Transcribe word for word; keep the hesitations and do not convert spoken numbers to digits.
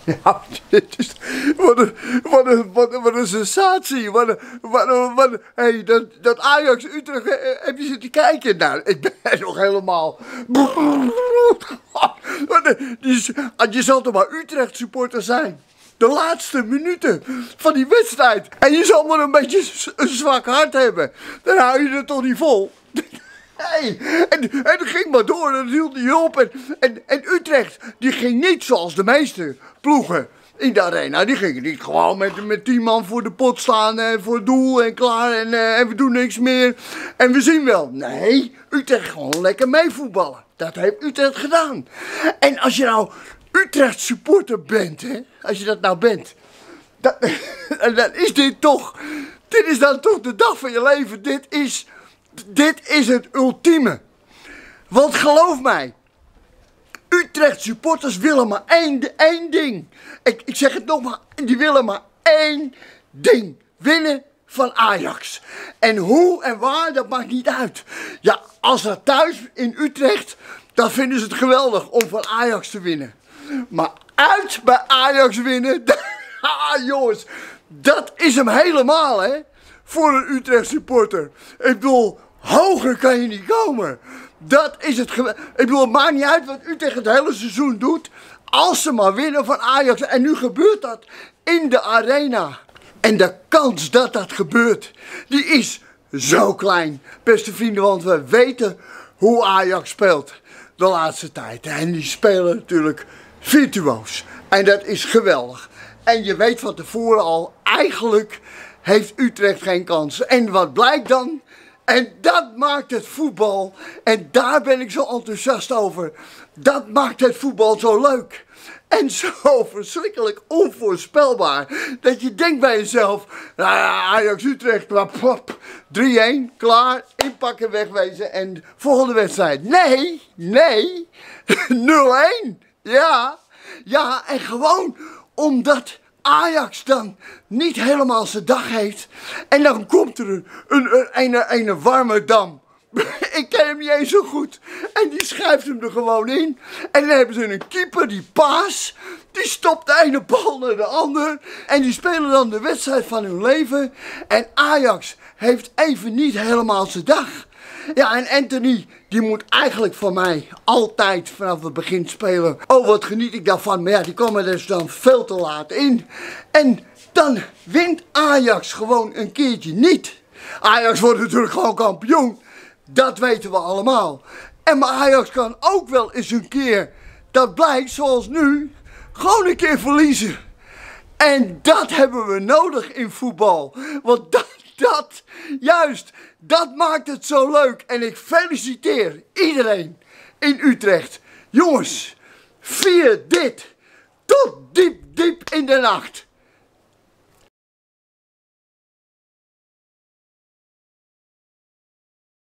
Ja, dit is, wat, een, wat, een, wat, een, wat een sensatie. Wat een, wat een, wat een, hey, dat, dat Ajax Utrecht, eh, heb je zitten kijken? Nou, ik ben nog helemaal... Je zal toch maar Utrecht supporter zijn. De laatste minuten van die wedstrijd. En je zal maar een beetje een zwak hart hebben. Dan hou je het toch niet vol. Hey, en, en het ging maar door, dat hield niet op. En, en, en Utrecht, die ging niet zoals de meeste ploegen in de arena. Die gingen niet gewoon met, met tien man voor de pot staan en voor het doel en klaar en, uh, en we doen niks meer. En we zien wel. Nee, Utrecht gewoon lekker meevoetballen. Dat heeft Utrecht gedaan. En als je nou Utrecht supporter bent, hè, als je dat nou bent, dan, dan is dit toch, dit is dan toch de dag van je leven. Dit is... Dit is het ultieme. Want geloof mij, Utrecht supporters willen maar één, één ding. Ik, ik zeg het nog maar, die willen maar één ding. Winnen van Ajax. En hoe en waar, dat maakt niet uit. Ja, als dat thuis in Utrecht, dan vinden ze het geweldig om van Ajax te winnen. Maar uit bij Ajax winnen, ah jongens, dat is hem helemaal, hè. Voor een Utrecht supporter. Ik bedoel, hoger kan je niet komen. Dat is het geweldig. Ik bedoel, het maakt niet uit wat Utrecht het hele seizoen doet. Als ze maar winnen van Ajax. En nu gebeurt dat in de arena. En de kans dat dat gebeurt, die is zo klein. Beste vrienden, want we weten hoe Ajax speelt de laatste tijd. En die spelen natuurlijk virtuoos. En dat is geweldig. En je weet van tevoren al, eigenlijk heeft Utrecht geen kans. En wat blijkt dan? En dat maakt het voetbal, en daar ben ik zo enthousiast over, dat maakt het voetbal zo leuk. En zo verschrikkelijk onvoorspelbaar, dat je denkt bij jezelf, nou ja, Ajax Utrecht, drie-een, klaar, inpakken, wegwezen en volgende wedstrijd. Nee, nee, nul-een, ja, ja, en gewoon omdat Ajax dan niet helemaal zijn dag heeft. En dan komt er een, een, een, een, een warme dam. Ik ken hem niet eens zo goed. En die schuift hem er gewoon in. En dan hebben ze een keeper, die Paas. Die stopt de ene bal naar de ander. En die spelen dan de wedstrijd van hun leven. En Ajax heeft even niet helemaal zijn dag. Ja, en Anthony, die moet eigenlijk voor mij altijd vanaf het begin spelen. Oh, wat geniet ik daarvan. Maar ja, die komen er dus dan veel te laat in. En dan wint Ajax gewoon een keertje niet. Ajax wordt natuurlijk gewoon kampioen. Dat weten we allemaal. En maar Ajax kan ook wel eens een keer, dat blijkt zoals nu, gewoon een keer verliezen. En dat hebben we nodig in voetbal. Want dat, dat, juist, dat maakt het zo leuk. En ik feliciteer iedereen in Utrecht. Jongens, vier dit tot diep, diep in de nacht.